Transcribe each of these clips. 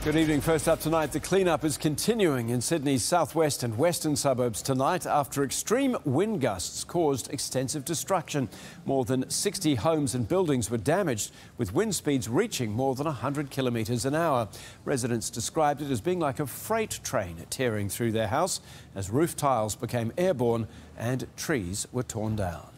Good evening. First up tonight, the clean-up is continuing in Sydney's southwest and western suburbs tonight after extreme wind gusts caused extensive destruction. More than 60 homes and buildings were damaged, with wind speeds reaching more than 100 kilometres an hour. Residents described it as being like a freight train tearing through their house as roof tiles became airborne and trees were torn down.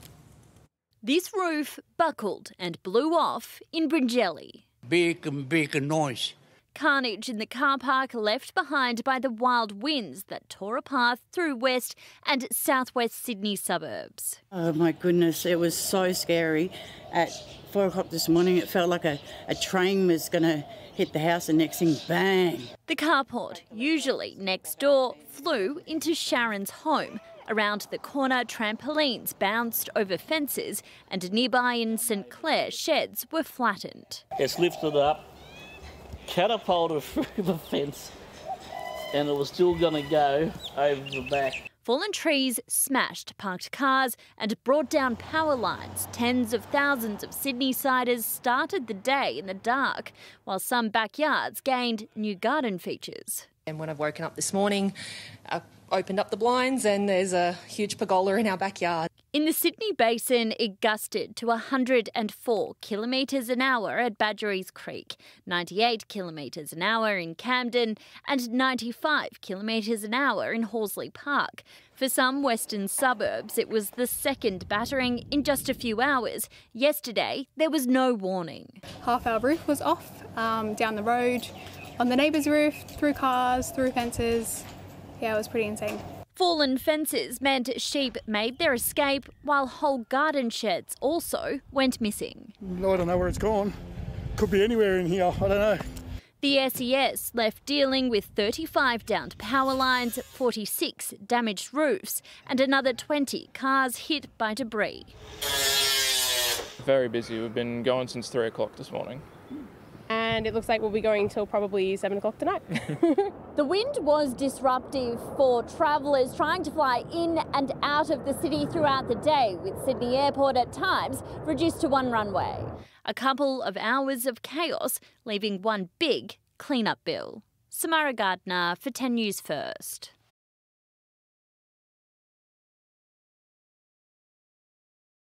This roof buckled and blew off in Bringelly. Big noise. Carnage in the car park left behind by the wild winds that tore a path through west and southwest Sydney suburbs. Oh my goodness, it was so scary. At 4 o'clock this morning it felt like a train was going to hit the house and next thing, bang. The carport, usually next door, flew into Sharon's home. Around the corner, trampolines bounced over fences and nearby in St Clair, sheds were flattened. It's lifted up, catapulted through the fence, and it was still going to go over the back. Fallen trees smashed parked cars and brought down power lines. Tens of thousands of Sydney-siders started the day in the dark, while some backyards gained new garden features. And when I've woken up this morning, I opened up the blinds and there's a huge pergola in our backyard. In the Sydney Basin, it gusted to 104 kilometres an hour at Badgerys Creek, 98 kilometres an hour in Camden and 95 kilometres an hour in Horsley Park. For some western suburbs, it was the second battering in just a few hours. Yesterday, there was no warning. Half our roof was off, down the road, on the neighbour's roof, through cars, through fences. Yeah, it was pretty insane. Fallen fences meant sheep made their escape, while whole garden sheds also went missing. I don't know where it's gone. Could be anywhere in here, I don't know. The SES left dealing with 35 downed power lines, 46 damaged roofs and another 20 cars hit by debris. Very busy. We've been going since 3 o'clock this morning. And it looks like we'll be going until probably 7 o'clock tonight. The wind was disruptive for travellers trying to fly in and out of the city throughout the day, with Sydney Airport at times reduced to one runway. A couple of hours of chaos, leaving one big clean-up bill. Samara Gardner for 10 News First.